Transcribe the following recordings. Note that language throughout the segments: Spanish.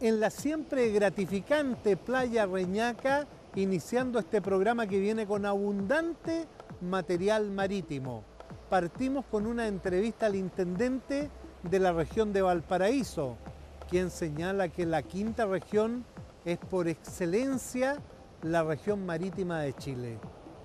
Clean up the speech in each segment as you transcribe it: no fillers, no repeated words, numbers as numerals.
en la siempre gratificante Playa Reñaca, iniciando este programa que viene con abundante material marítimo. Partimos con una entrevista al intendente de la región de Valparaíso, quien señala que la quinta región es por excelencia la región marítima de Chile.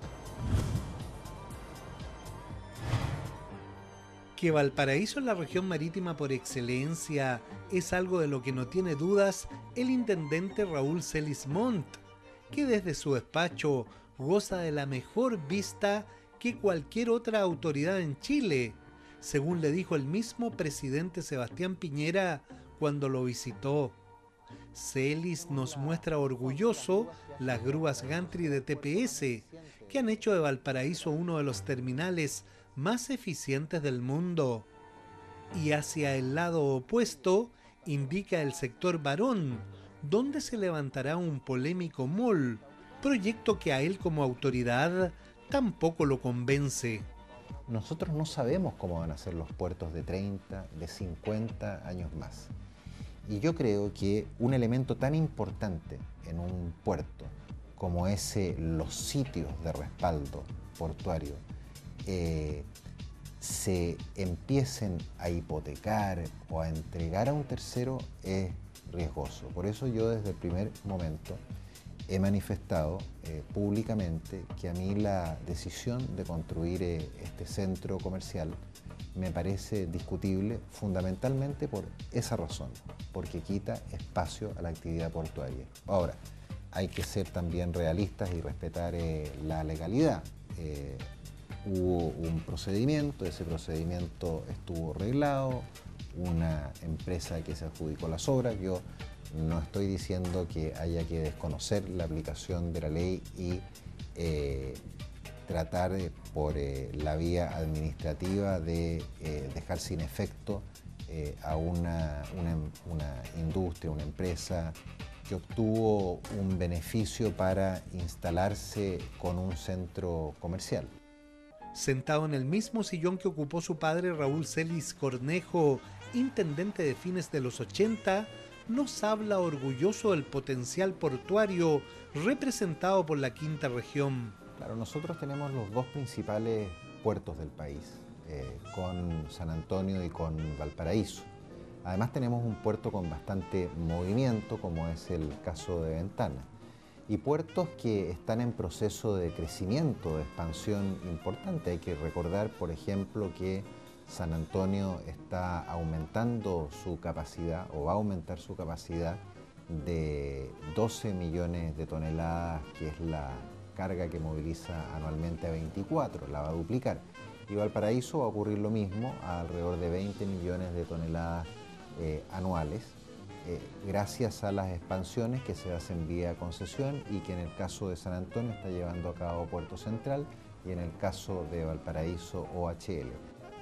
Que Valparaíso es la región marítima por excelencia es algo de lo que no tiene dudas el intendente Raúl Celis Montt, que desde su despacho goza de la mejor vista que cualquier otra autoridad en Chile, según le dijo el mismo presidente Sebastián Piñera cuando lo visitó. Celis nos muestra orgulloso las grúas Gantry de TPS, que han hecho de Valparaíso uno de los terminales más eficientes del mundo. Y hacia el lado opuesto indica el sector Barón, donde se levantará un polémico mall, proyecto que a él como autoridad tampoco lo convence. Nosotros no sabemos cómo van a ser los puertos de 30, de 50 años más. Y yo creo que un elemento tan importante en un puerto como los sitios de respaldo portuario se empiecen a hipotecar o a entregar a un tercero es riesgoso. Por eso yo desde el primer momento he manifestado públicamente que a mí la decisión de construir este centro comercial me parece discutible fundamentalmente por esa razón, porque quita espacio a la actividad portuaria. Ahora, hay que ser también realistas y respetar la legalidad. Hubo un procedimiento, ese procedimiento estuvo reglado, una empresa que se adjudicó las obras. Yo no estoy diciendo que haya que desconocer la aplicación de la ley y tratar por la vía administrativa de dejar sin efecto a una industria, una empresa que obtuvo un beneficio para instalarse con un centro comercial. Sentado en el mismo sillón que ocupó su padre Raúl Celis Cornejo, intendente de fines de los 80, nos habla orgulloso del potencial portuario representado por la quinta región. Claro, nosotros tenemos los dos principales puertos del país, con San Antonio y con Valparaíso. Además tenemos un puerto con bastante movimiento, como es el caso de Ventana, y puertos que están en proceso de crecimiento, de expansión importante. Hay que recordar, por ejemplo, que San Antonio está aumentando su capacidad, o va a aumentar su capacidad, de 12 millones de toneladas, que es la carga que moviliza anualmente a 24, la va a duplicar. Y Valparaíso va a ocurrir lo mismo, a alrededor de 20 millones de toneladas anuales, gracias a las expansiones que se hacen vía concesión y que en el caso de San Antonio está llevando a cabo Puerto Central y en el caso de Valparaíso OHL.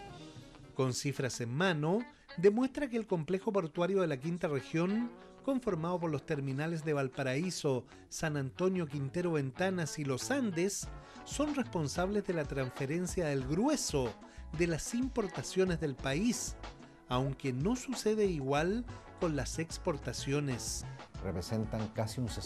Con cifras en mano, demuestra que el complejo portuario de la quinta región, conformado por los terminales de Valparaíso, San Antonio, Quintero, Ventanas y Los Andes, son responsables de la transferencia del grueso de las importaciones del país, aunque no sucede igual con las exportaciones. Representan casi un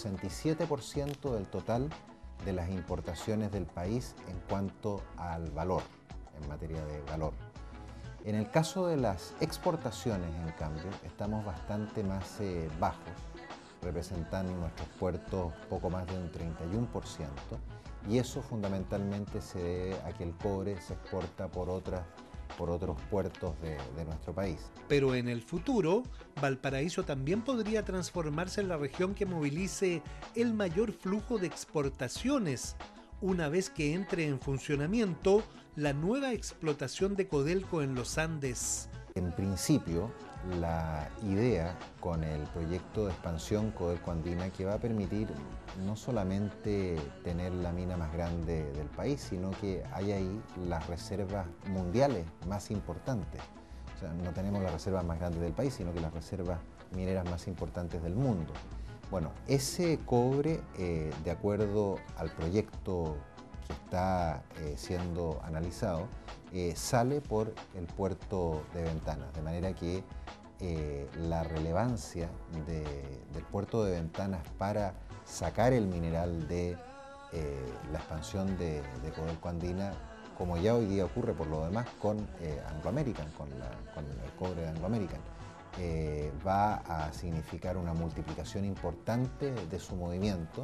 67% del total de las importaciones del país en cuanto al valor, en materia de valor. En el caso de las exportaciones, en cambio, estamos bastante más bajos, representan nuestros puertos poco más de un 31%, y eso fundamentalmente se debe a que el cobre se exporta por otros puertos de nuestro país. Pero en el futuro, Valparaíso también podría transformarse en la región que movilice el mayor flujo de exportaciones, una vez que entre en funcionamiento la nueva explotación de Codelco en los Andes. En principio, la idea con el proyecto de expansión Codelco Andina, que va a permitir no solamente tener la mina más grande del país, sino que hay ahí las reservas mundiales más importantes. O sea, no tenemos las reservas más grandes del país, sino que las reservas mineras más importantes del mundo. Bueno, ese cobre, de acuerdo al proyecto que está siendo analizado, sale por el puerto de Ventanas, de manera que la relevancia del puerto de Ventanas para sacar el mineral de la expansión de Codelco Andina, como ya hoy día ocurre por lo demás con Anglo American, con el cobre de Anglo American. Va a significar una multiplicación importante de su movimiento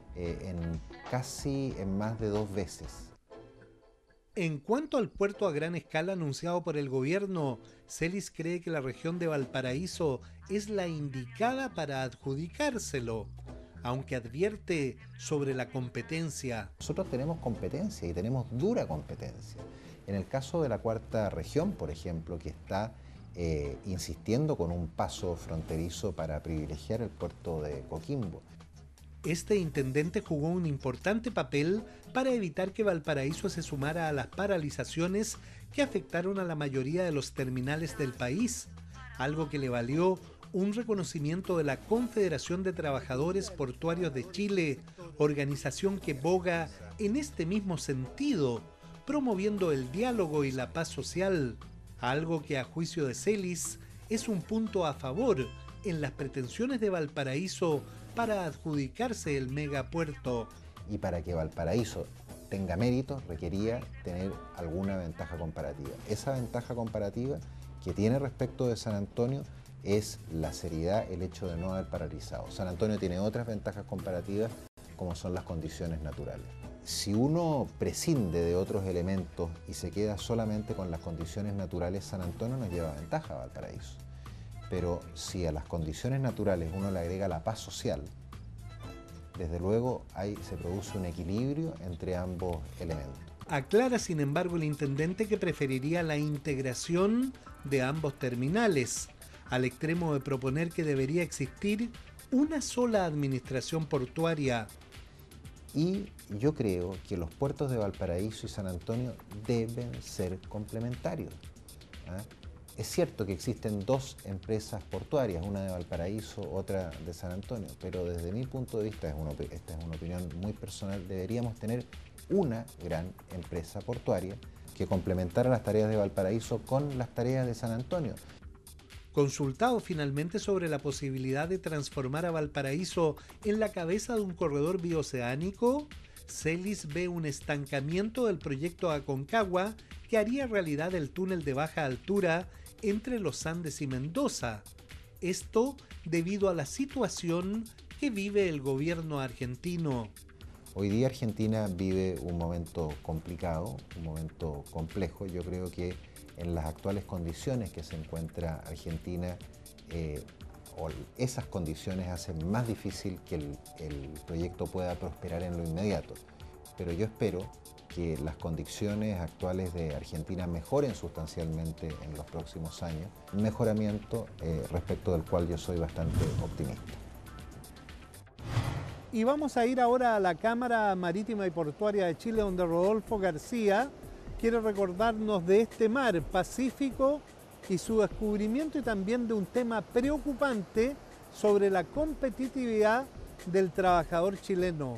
en más de 2 veces. En cuanto al puerto a gran escala anunciado por el gobierno, Celis cree que la región de Valparaíso es la indicada para adjudicárselo, aunque advierte sobre la competencia. Nosotros tenemos competencia y tenemos dura competencia. En el caso de la cuarta región, por ejemplo, que está insistiendo con un paso fronterizo para privilegiar el puerto de Coquimbo. Este intendente jugó un importante papel para evitar que Valparaíso se sumara a las paralizaciones que afectaron a la mayoría de los terminales del país, algo que le valió un reconocimiento de la Confederación de Trabajadores Portuarios de Chile, organización que boga en este mismo sentido, promoviendo el diálogo y la paz social, algo que a juicio de Celis es un punto a favor en las pretensiones de Valparaíso para adjudicarse el megapuerto. Y para que Valparaíso tenga mérito requería tener alguna ventaja comparativa. Esa ventaja comparativa que tiene respecto de San Antonio es la seriedad, el hecho de no haber paralizado. San Antonio tiene otras ventajas comparativas como son las condiciones naturales. Si uno prescinde de otros elementos y se queda solamente con las condiciones naturales, San Antonio nos lleva ventaja a Valparaíso. Pero si a las condiciones naturales uno le agrega la paz social, desde luego ahí se produce un equilibrio entre ambos elementos. Aclara, sin embargo, el intendente que preferiría la integración de ambos terminales, al extremo de proponer que debería existir una sola administración portuaria. Y yo creo que los puertos de Valparaíso y San Antonio deben ser complementarios. Es cierto que existen 2 empresas portuarias, una de Valparaíso, otra de San Antonio, pero desde mi punto de vista, esta es una opinión muy personal, deberíamos tener una gran empresa portuaria que complementara las tareas de Valparaíso con las tareas de San Antonio. Consultado finalmente sobre la posibilidad de transformar a Valparaíso en la cabeza de un corredor bioceánico, Celis ve un estancamiento del proyecto Aconcagua que haría realidad el túnel de baja altura entre los Andes y Mendoza. Esto debido a la situación que vive el gobierno argentino. Hoy día Argentina vive un momento complicado, un momento complejo. Yo creo que en las actuales condiciones que se encuentra Argentina, esas condiciones hacen más difícil que el proyecto pueda prosperar en lo inmediato. Pero yo espero que las condiciones actuales de Argentina mejoren sustancialmente en los próximos años, un mejoramiento respecto del cual yo soy bastante optimista. Y vamos a ir ahora a la Cámara Marítima y Portuaria de Chile, donde Rodolfo García quiere recordarnos de este mar Pacífico y su descubrimiento, y también de un tema preocupante sobre la competitividad del trabajador chileno.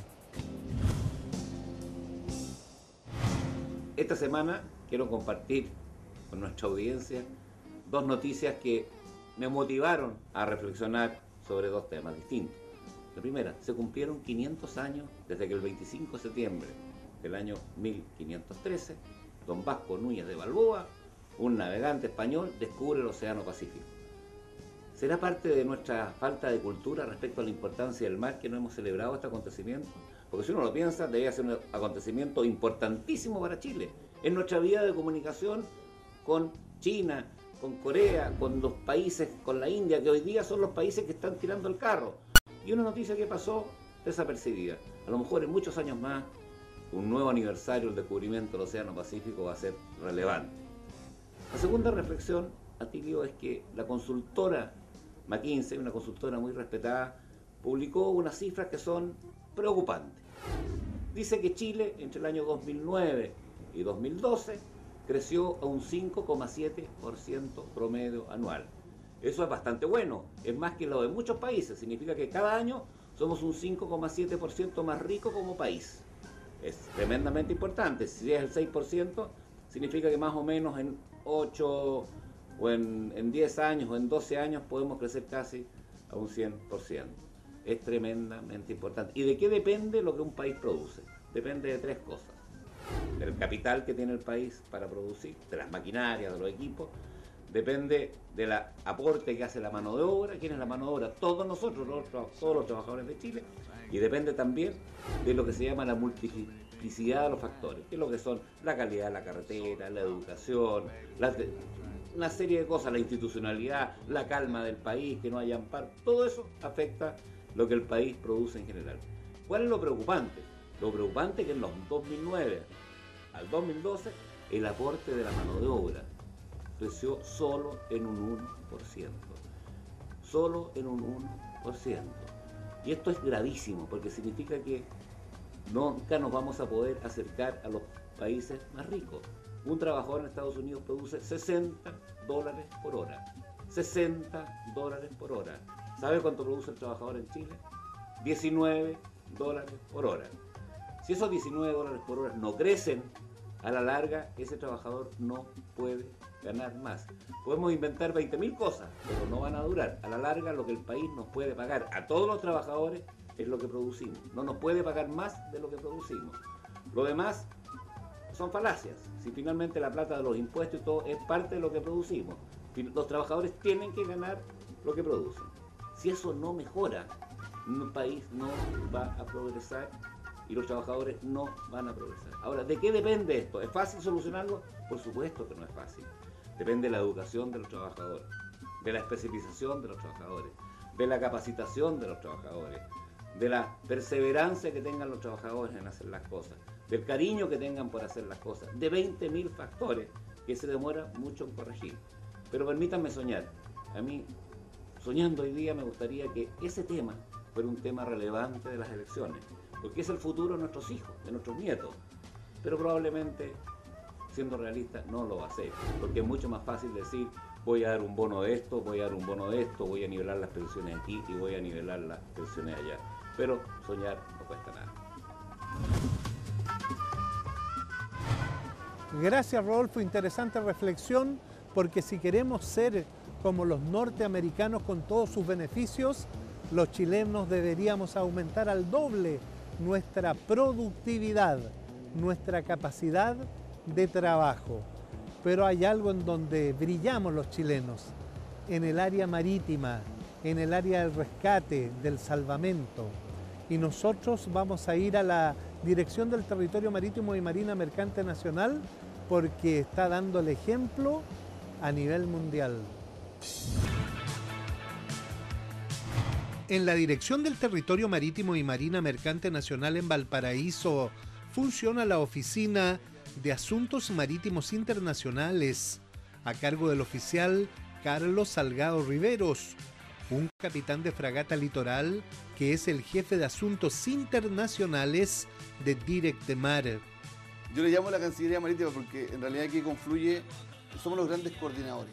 Esta semana quiero compartir con nuestra audiencia 2 noticias que me motivaron a reflexionar sobre 2 temas distintos. La primera, se cumplieron 500 años desde que el 25 de septiembre del año 1513, don Vasco Núñez de Balboa, un navegante español, descubre el Océano Pacífico. ¿Será parte de nuestra falta de cultura respecto a la importancia del mar que no hemos celebrado este acontecimiento? Porque si uno lo piensa, debería ser un acontecimiento importantísimo para Chile. En nuestra vía de comunicación con China, con Corea, con los países, con la India, que hoy día son los países que están tirando el carro. Y una noticia que pasó desapercibida. A lo mejor en muchos años más, un nuevo aniversario del descubrimiento del Océano Pacífico va a ser relevante. La segunda reflexión, Atilio, es que la consultora McKinsey, una consultora muy respetada, publicó unas cifras que son preocupantes. Dice que Chile, entre el año 2009 y 2012, creció a un 5,7% promedio anual. Eso es bastante bueno, es más que lo de muchos países, significa que cada año somos un 5,7% más rico como país. Es tremendamente importante. Si es el 6%, significa que más o menos en 8 o en 10 años o en 12 años podemos crecer casi a un 100%. Es tremendamente importante. ¿Y de qué depende lo que un país produce? Depende de 3 cosas. Del capital que tiene el país para producir, de las maquinarias, de los equipos. Depende del aporte que hace la mano de obra. ¿Quién es la mano de obra? Todos nosotros, todos los trabajadores de Chile. Y depende también de lo que se llama la multiplicidad de los factores, que es lo que son la calidad de la carretera, la educación, una serie de cosas, la institucionalidad, la calma del país, que no haya amparo. Todo eso afecta lo que el país produce en general. ¿Cuál es lo preocupante? Lo preocupante es que en los 2009 al 2012 el aporte de la mano de obra creció solo en un 1%. Solo en un 1%. Y esto es gravísimo porque significa que nunca nos vamos a poder acercar a los países más ricos. Un trabajador en Estados Unidos produce $60 por hora. $60 por hora. ¿Sabe cuánto produce el trabajador en Chile? $19 por hora. Si esos $19 por hora no crecen, a la larga ese trabajador no puede ganar más. Podemos inventar 20.000 cosas, pero no van a durar. A la larga lo que el país nos puede pagar a todos los trabajadores es lo que producimos. No nos puede pagar más de lo que producimos. Lo demás son falacias. Si finalmente la plata de los impuestos y todo es parte de lo que producimos, los trabajadores tienen que ganar lo que producen. Si eso no mejora, un país no va a progresar y los trabajadores no van a progresar. Ahora, ¿de qué depende esto? ¿Es fácil solucionarlo? Por supuesto que no es fácil. Depende de la educación de los trabajadores, de la especialización de los trabajadores, de la capacitación de los trabajadores, de la perseverancia que tengan los trabajadores en hacer las cosas, del cariño que tengan por hacer las cosas, de 20.000 factores que se demora mucho en corregir. Pero permítanme soñar. A mí, soñando hoy día, me gustaría que ese tema fuera un tema relevante de las elecciones, porque es el futuro de nuestros hijos, de nuestros nietos. Pero probablemente, siendo realista, no lo va a hacer, porque es mucho más fácil decir: voy a dar un bono de esto, voy a dar un bono de esto, voy a nivelar las pensiones aquí y voy a nivelar las pensiones allá. Pero soñar no cuesta nada. Gracias, Rodolfo. Interesante reflexión, porque si queremos ser como los norteamericanos con todos sus beneficios, los chilenos deberíamos aumentar al doble nuestra productividad, nuestra capacidad de trabajo. Pero hay algo en donde brillamos los chilenos, en el área marítima, en el área del rescate, del salvamento. Y nosotros vamos a ir a la Dirección del Territorio Marítimo y Marina Mercante Nacional, porque está dando el ejemplo a nivel mundial. En la Dirección del Territorio Marítimo y Marina Mercante Nacional en Valparaíso funciona la Oficina de Asuntos Marítimos Internacionales, a cargo del oficial Carlos Salgado Riveros, un capitán de fragata litoral que es el jefe de Asuntos Internacionales de Directemar. Yo le llamo la Cancillería Marítima porque en realidad aquí confluye, somos los grandes coordinadores,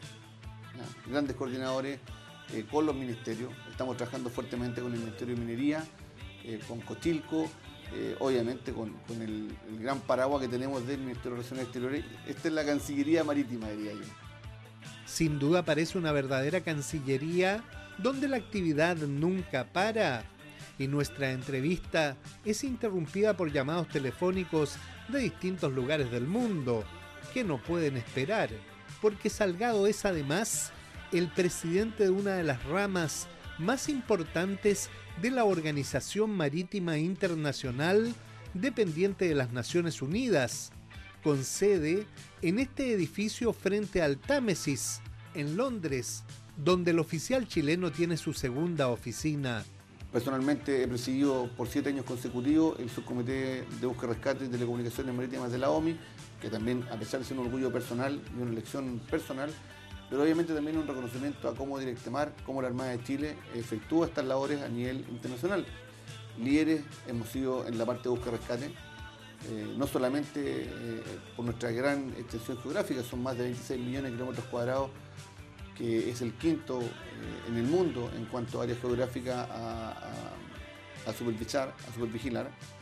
con los ministerios. Estamos trabajando fuertemente con el Ministerio de Minería, con Cochilco, obviamente con el gran paraguas que tenemos del Ministerio de Relaciones Exteriores. Esta es la Cancillería Marítima, diría yo. Sin duda parece una verdadera cancillería donde la actividad nunca para, y nuestra entrevista es interrumpida por llamados telefónicos de distintos lugares del mundo que no pueden esperar, porque Salgado es además el presidente de una de las ramas más importantes de la Organización Marítima Internacional dependiente de las Naciones Unidas, con sede en este edificio frente al Támesis, en Londres, donde el oficial chileno tiene su segunda oficina. Personalmente he presidido por 7 años consecutivos el subcomité de búsqueda y rescate y telecomunicaciones marítimas de la OMI, que también, a pesar de ser un orgullo personal y una elección personal, pero obviamente también un reconocimiento a cómo Directemar, cómo la Armada de Chile efectúa estas labores a nivel internacional. Líderes hemos sido en la parte de búsqueda y rescate, no solamente por nuestra gran extensión geográfica, son más de 26 millones de kilómetros cuadrados, que es el quinto en el mundo en cuanto a área geográfica a supervigilar.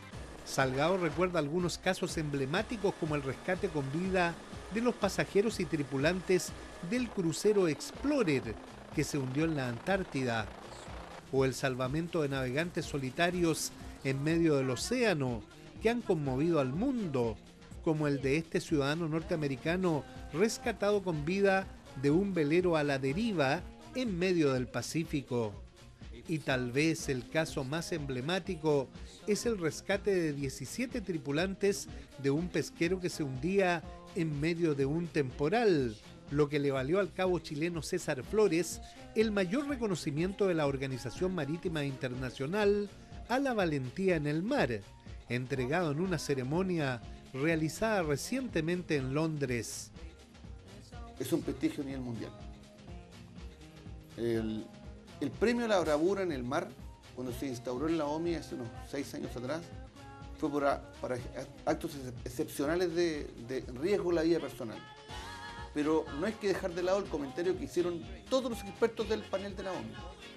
Salgado recuerda algunos casos emblemáticos como el rescate con vida de los pasajeros y tripulantes del crucero Explorer que se hundió en la Antártida, o el salvamento de navegantes solitarios en medio del océano que han conmovido al mundo, como el de este ciudadano norteamericano rescatado con vida de un velero a la deriva en medio del Pacífico. Y tal vez el caso más emblemático es el rescate de 17 tripulantes de un pesquero que se hundía en medio de un temporal, lo que le valió al cabo chileno César Flores el mayor reconocimiento de la Organización Marítima Internacional a la valentía en el mar, entregado en una ceremonia realizada recientemente en Londres. Es un prestigio a nivel mundial. El premio a la bravura en el mar, cuando se instauró en la OMI hace unos 6 años atrás, fue para actos excepcionales de riesgo a la vida personal. Pero no hay que dejar de lado el comentario que hicieron todos los expertos del panel de la OMI.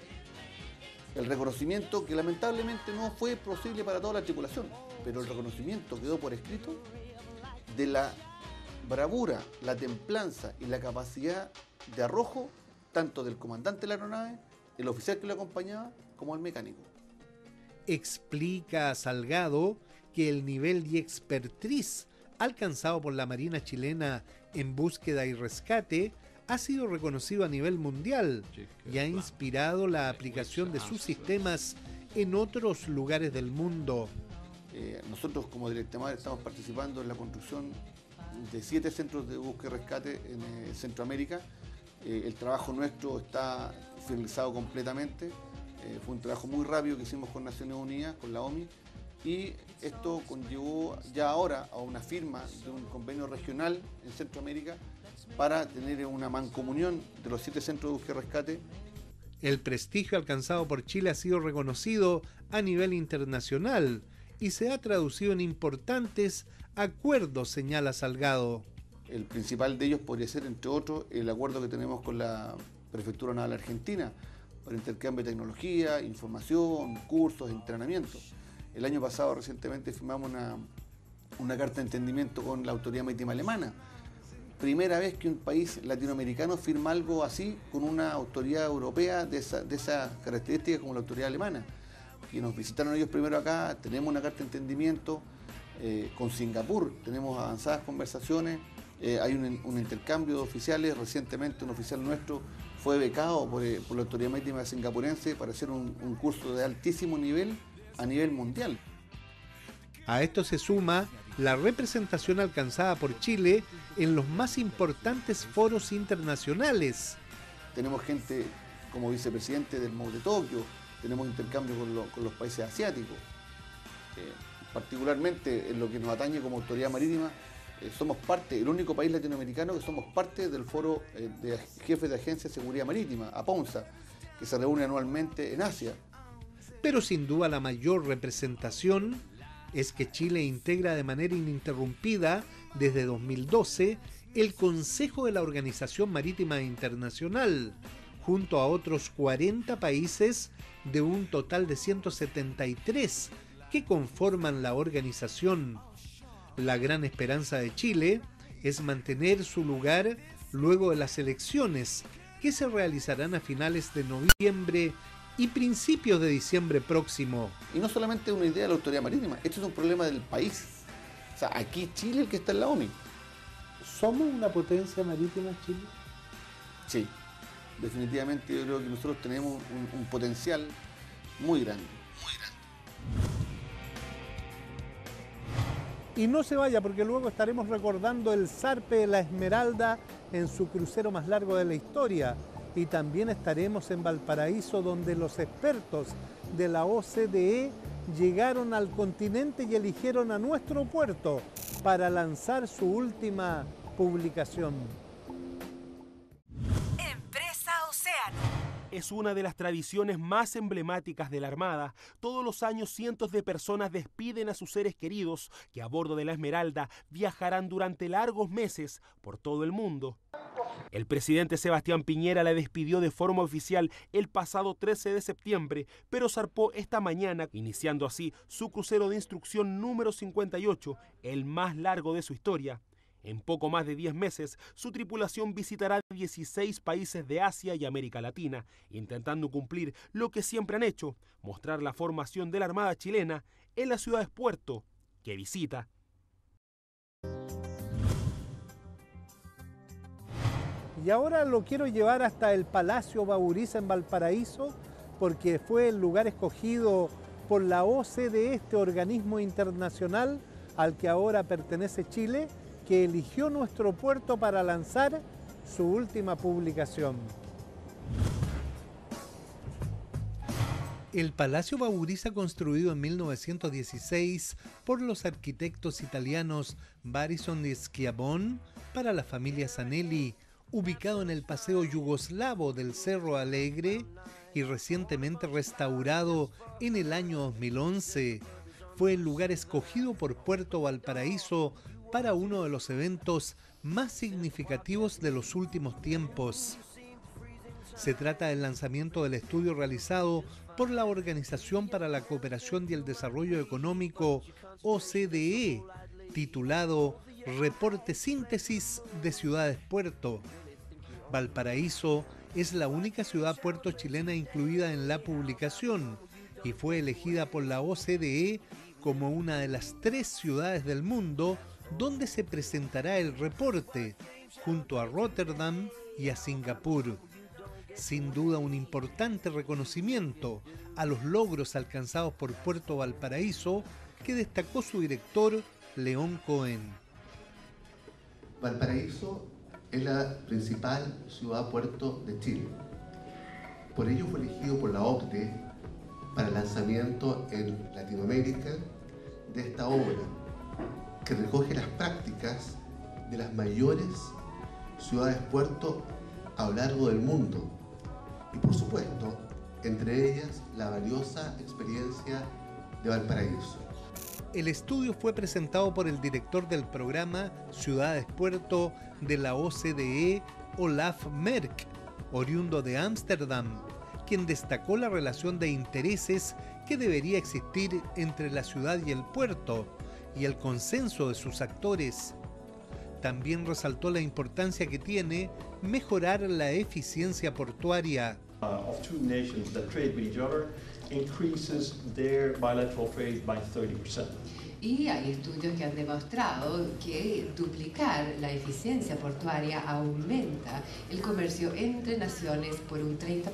El reconocimiento, que lamentablemente no fue posible para toda la tripulación, pero el reconocimiento quedó por escrito de la bravura, la templanza y la capacidad de arrojo tanto del comandante de la aeronave, el oficial que lo acompañaba, como el mecánico. Explica a Salgado que el nivel y expertise alcanzado por la Marina chilena en búsqueda y rescate ha sido reconocido a nivel mundial y ha inspirado la aplicación de sus sistemas en otros lugares del mundo. Nosotros como Directamar estamos participando en la construcción de 7 centros de búsqueda y rescate en Centroamérica. El trabajo nuestro está finalizado completamente. Fue un trabajo muy rápido que hicimos con Naciones Unidas, con la OMI, y esto conllevó ya ahora a una firma de un convenio regional en Centroamérica para tener una mancomunión de los 7 centros de búsqueda y rescate. El prestigio alcanzado por Chile ha sido reconocido a nivel internacional y se ha traducido en importantes acuerdos, señala Salgado. El principal de ellos podría ser, entre otros, el acuerdo que tenemos con la Prefectura Naval Argentina para intercambio de tecnología, información, cursos, entrenamientos. El año pasado recientemente firmamos una carta de entendimiento con la Autoridad Marítima Alemana. Primera vez que un país latinoamericano firma algo así con una autoridad europea de esa característica como la autoridad alemana. Que nos visitaron ellos primero acá, tenemos una carta de entendimiento con Singapur, tenemos avanzadas conversaciones, hay un intercambio de oficiales. Recientemente un oficial nuestro fue becado por la Autoridad Marítima singapurense para hacer un curso de altísimo nivel a nivel mundial. A esto se suma la representación alcanzada por Chile en los más importantes foros internacionales. Tenemos gente como vicepresidente del MOU de Tokio, tenemos intercambio con los países asiáticos. Particularmente en lo que nos atañe como autoridad marítima, somos parte, el único país latinoamericano que somos parte del foro de jefes de agencia de seguridad marítima, APONSA, que se reúne anualmente en Asia. Pero sin duda la mayor representación es que Chile integra de manera ininterrumpida desde 2012 el Consejo de la Organización Marítima Internacional, junto a otros 40 países de un total de 173 que conforman la organización. La gran esperanza de Chile es mantener su lugar luego de las elecciones que se realizarán a finales de noviembre y principios de diciembre próximo. Y no solamente una idea de la autoridad marítima, esto es un problema del país. O sea, aquí Chile es el que está en la OMI. ¿Somos una potencia marítima, Chile? Sí, definitivamente yo creo que nosotros tenemos un potencial muy grande. Y no se vaya, porque luego estaremos recordando el zarpe de la Esmeralda en su crucero más largo de la historia. Y también estaremos en Valparaíso, donde los expertos de la OCDE llegaron al continente y eligieron a nuestro puerto para lanzar su última publicación. Empresa Océano. Es una de las tradiciones más emblemáticas de la Armada. Todos los años cientos de personas despiden a sus seres queridos que a bordo de la Esmeralda viajarán durante largos meses por todo el mundo. El presidente Sebastián Piñera la despidió de forma oficial el pasado 13 de septiembre, pero zarpó esta mañana, iniciando así su crucero de instrucción número 58, el más largo de su historia. En poco más de 10 meses, su tripulación visitará 16 países de Asia y América Latina, intentando cumplir lo que siempre han hecho, mostrar la formación de la Armada chilena en las ciudades puerto que visita. Y ahora lo quiero llevar hasta el Palacio Bauriza en Valparaíso, porque fue el lugar escogido por la OCDE, este organismo internacional al que ahora pertenece Chile, que eligió nuestro puerto para lanzar su última publicación. El Palacio Bauriza, construido en 1916 por los arquitectos italianos Barison y Schiavone para la familia Zanelli, ubicado en el Paseo Yugoslavo del Cerro Alegre y recientemente restaurado en el año 2011, fue el lugar escogido por Puerto Valparaíso para uno de los eventos más significativos de los últimos tiempos. Se trata del lanzamiento del estudio realizado por la Organización para la Cooperación y el Desarrollo Económico, OCDE, titulado Reporte Síntesis de Ciudades Puerto. Valparaíso es la única ciudad puerto chilena incluida en la publicación y fue elegida por la OCDE como una de las 3 ciudades del mundo donde se presentará el reporte, junto a Rotterdam y a Singapur. Sin duda un importante reconocimiento a los logros alcanzados por Puerto Valparaíso, que destacó su director, León Cohen. Valparaíso es la principal ciudad-puerto de Chile. Por ello fue elegido por la OCDE para el lanzamiento en Latinoamérica de esta obra, que recoge las prácticas de las mayores ciudades-puerto a lo largo del mundo. Y por supuesto, entre ellas, la valiosa experiencia de Valparaíso. El estudio fue presentado por el director del programa Ciudades Puerto de la OCDE, Olaf Merck, oriundo de Ámsterdam, quien destacó la relación de intereses que debería existir entre la ciudad y el puerto y el consenso de sus actores. También resaltó la importancia que tiene mejorar la eficiencia portuaria. Of two nations that trade with each other increases their bilateral trade by 30%. Y hay estudios que han demostrado que duplicar la eficiencia portuaria aumenta el comercio entre naciones por un 30%.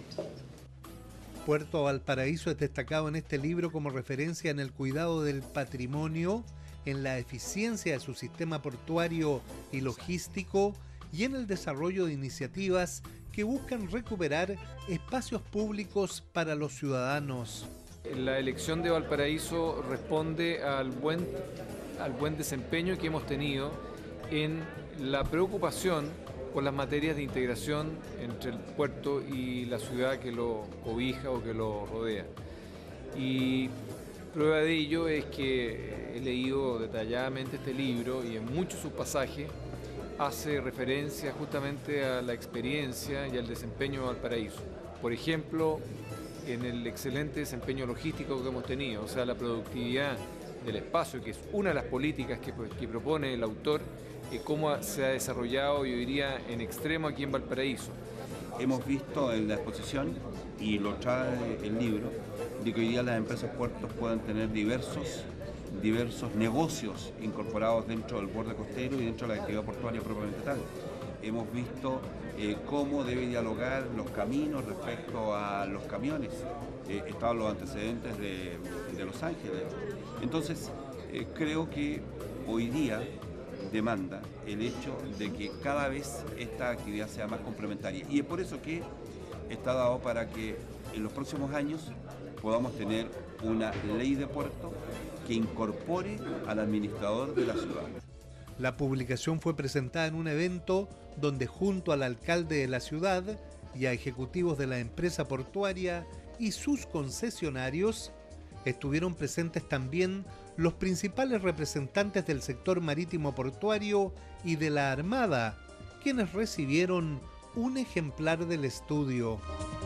Puerto Valparaíso es destacado en este libro como referencia en el cuidado del patrimonio, en la eficiencia de su sistema portuario y logístico y en el desarrollo de iniciativas que buscan recuperar espacios públicos para los ciudadanos. La elección de Valparaíso responde al buen desempeño que hemos tenido en la preocupación por las materias de integración entre el puerto y la ciudad que lo cobija o que lo rodea. Y prueba de ello es que he leído detalladamente este libro y en muchos sus pasajes hace referencia justamente a la experiencia y al desempeño de Valparaíso. Por ejemplo, en el excelente desempeño logístico que hemos tenido, o sea, la productividad del espacio, que es una de las políticas que propone el autor, cómo se ha desarrollado, yo diría, en extremo aquí en Valparaíso. Hemos visto en la exposición, y lo trae el libro, de que hoy día las empresas puertos pueden tener diversos negocios incorporados dentro del borde costero y dentro de la actividad portuaria propiamente tal. Hemos visto cómo debe dialogar los caminos respecto a los camiones. Estaban los antecedentes de Los Ángeles. Entonces, creo que hoy día demanda el hecho de que cada vez esta actividad sea más complementaria. Y es por eso que está dado para que en los próximos años podamos tener una ley de puerto que incorpore al administrador de la ciudad. La publicación fue presentada en un evento donde junto al alcalde de la ciudad y a ejecutivos de la empresa portuaria y sus concesionarios, estuvieron presentes también los principales representantes del sector marítimo portuario y de la Armada, quienes recibieron un ejemplar del estudio.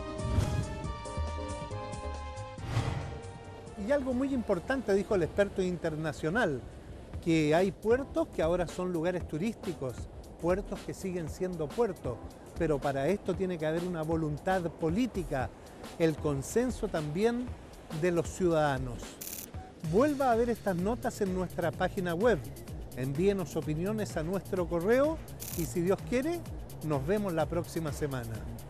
Y algo muy importante dijo el experto internacional, que hay puertos que ahora son lugares turísticos, puertos que siguen siendo puertos, pero para esto tiene que haber una voluntad política, el consenso también de los ciudadanos. Vuelva a ver estas notas en nuestra página web, envíenos opiniones a nuestro correo y si Dios quiere, nos vemos la próxima semana.